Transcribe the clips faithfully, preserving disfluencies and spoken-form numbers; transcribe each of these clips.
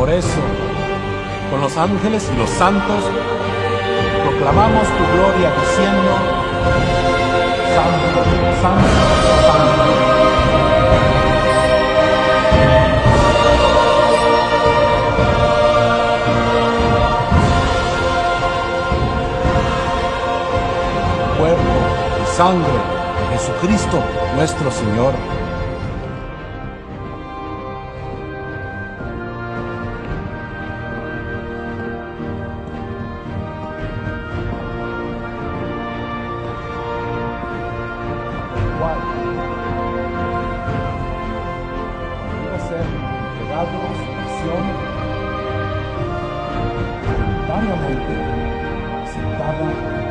Por eso, con los ángeles y los santos, proclamamos tu gloria diciendo: Santo, Santo, Santo. Cuerpo y sangre de Jesucristo nuestro Señor. Cual debe ser entregado a su pasión voluntariamente aceptada.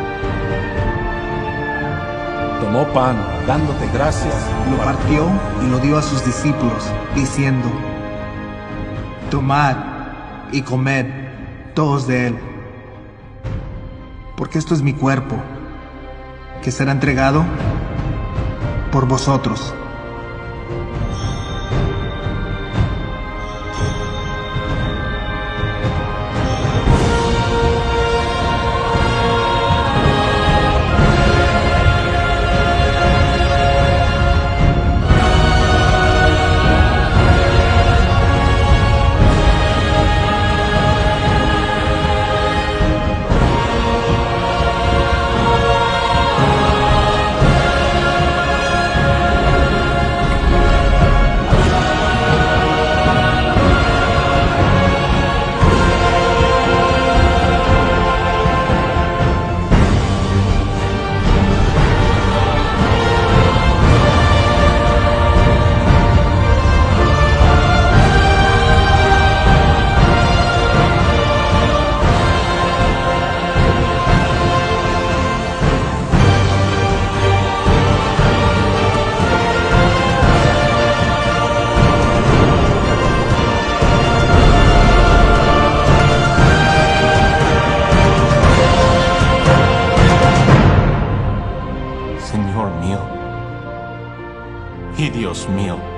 Tomó pan, dándote gracias, lo partió y lo dio a sus discípulos, diciendo: Tomad y comed todos de él, porque esto es mi cuerpo, que será entregado por vosotros. Señor mío y Dios mío.